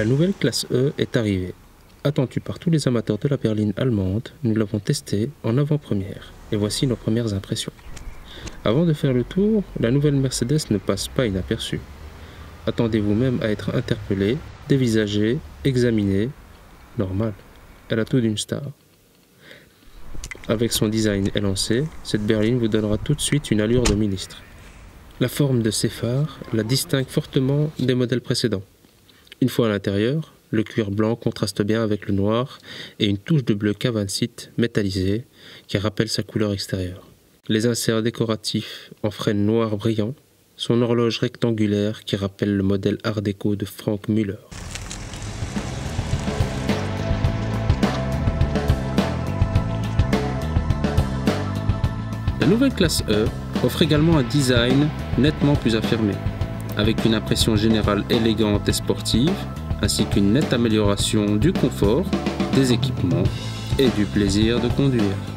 La nouvelle classe E est arrivée. Attendue par tous les amateurs de la berline allemande, nous l'avons testée en avant-première. Et voici nos premières impressions. Avant de faire le tour, la nouvelle Mercedes ne passe pas inaperçue. Attendez-vous même à être interpellé, dévisagé, examiné. Normal, elle a tout d'une star. Avec son design élancé, cette berline vous donnera tout de suite une allure de ministre. La forme de ses phares la distingue fortement des modèles précédents. Une fois à l'intérieur, le cuir blanc contraste bien avec le noir et une touche de bleu cavancite métallisé qui rappelle sa couleur extérieure. Les inserts décoratifs en frêne noir brillant, son horloge rectangulaire qui rappelle le modèle Art déco de Frank Müller. La nouvelle classe E offre également un design nettement plus affirmé, avec une impression générale élégante et sportive, ainsi qu'une nette amélioration du confort, des équipements et du plaisir de conduire.